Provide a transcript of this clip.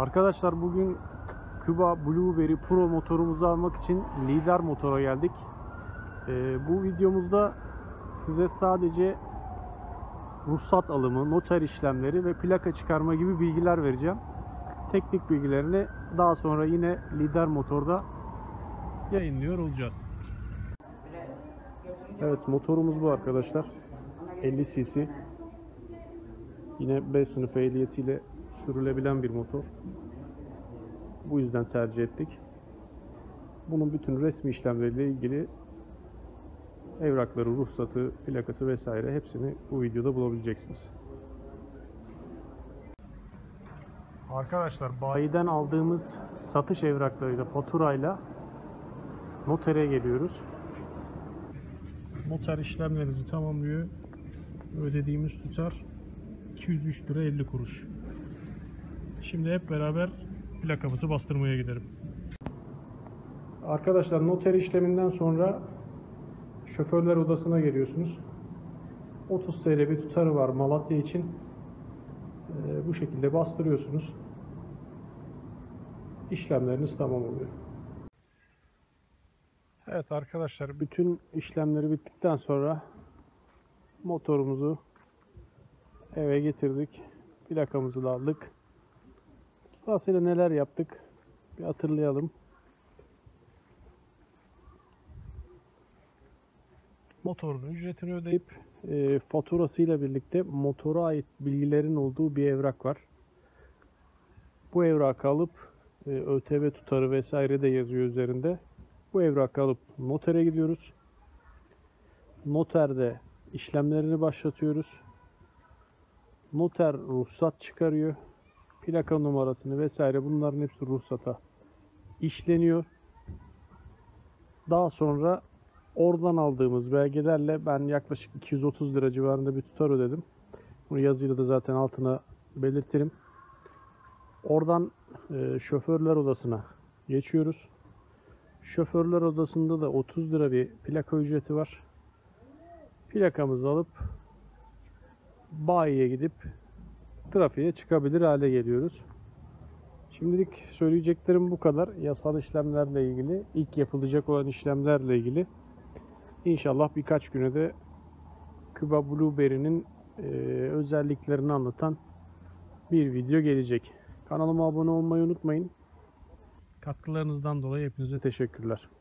Arkadaşlar bugün Kuba Blueberry Pro motorumuzu almak için Lider Motor'a geldik. Bu videomuzda size sadece ruhsat alımı, noter işlemleri ve plaka çıkarma gibi bilgiler vereceğim. Teknik bilgilerini daha sonra yine Lider Motor'da yayınlıyor olacağız. Evet, motorumuz bu arkadaşlar. 50 cc. Yine B sınıfı ehliyetiyle sürülebilen bir motor. Bu yüzden tercih ettik. Bunun bütün resmi işlemleriyle ilgili evrakları, ruhsatı, plakası vesaire hepsini bu videoda bulabileceksiniz. Arkadaşlar bayiden aldığımız satış evraklarıyla, faturayla notere geliyoruz. Noter işlemlerinizi tamamlıyor. Ödediğimiz tutar 203 lira 50 kuruş. Şimdi hep beraber plakamızı bastırmaya gidelim. Arkadaşlar noter işleminden sonra şoförler odasına geliyorsunuz. 30 TL bir tutarı var Malatya için. Bu şekilde bastırıyorsunuz. İşlemleriniz tamam oluyor. Evet arkadaşlar, bütün işlemleri bittikten sonra motorumuzu eve getirdik. Plakamızı da aldık. Sırasıyla neler yaptık bir hatırlayalım. Motorun ücretini ödeyip faturasıyla birlikte motora ait bilgilerin olduğu bir evrak var. Bu evrakı alıp ÖTV tutarı vesaire de yazıyor üzerinde. Bu evrakı alıp notere gidiyoruz. Noterde işlemlerini başlatıyoruz. Noter ruhsat çıkarıyor. Plaka numarasını vesaire, bunların hepsi ruhsata işleniyor. Daha sonra oradan aldığımız belgelerle ben yaklaşık 230 lira civarında bir tutar ödedim. Bunu yazıyla da zaten altına belirtirim. Oradan şoförler odasına geçiyoruz. Şoförler odasında da 30 lira bir plaka ücreti var. Plakamızı alıp bayiye gidip trafiğe çıkabilir hale geliyoruz. Şimdilik söyleyeceklerim bu kadar. Yasal işlemlerle ilgili, ilk yapılacak olan işlemlerle ilgili. İnşallah birkaç güne de Kuba Blueberry'nin özelliklerini anlatan bir video gelecek. Kanalıma abone olmayı unutmayın. Katkılarınızdan dolayı hepinize teşekkürler.